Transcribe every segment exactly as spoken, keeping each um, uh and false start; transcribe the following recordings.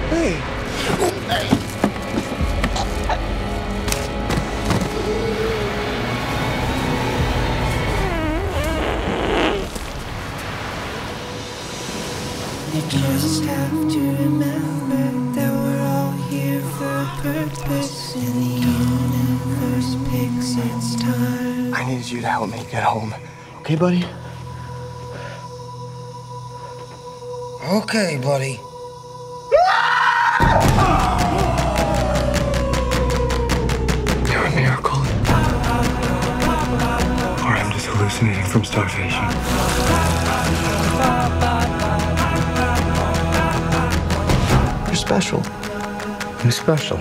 Hey. You just have to remember that we're all here for a purpose, and the universe picks its time. I need you to help me get home. Okay, buddy? Okay, buddy. You're a miracle. Or I'm just hallucinating from starvation. You're special. Who's special?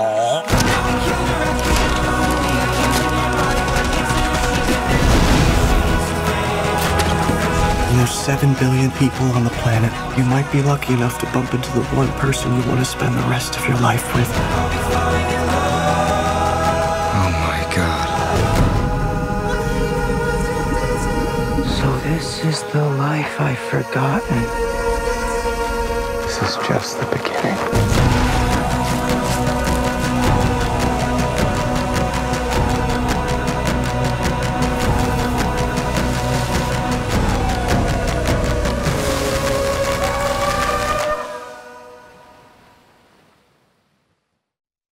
There's seven billion people on the planet. You might be lucky enough to bump into the one person you want to spend the rest of your life with. Oh my God. So this is the life I've forgotten. This is just the beginning.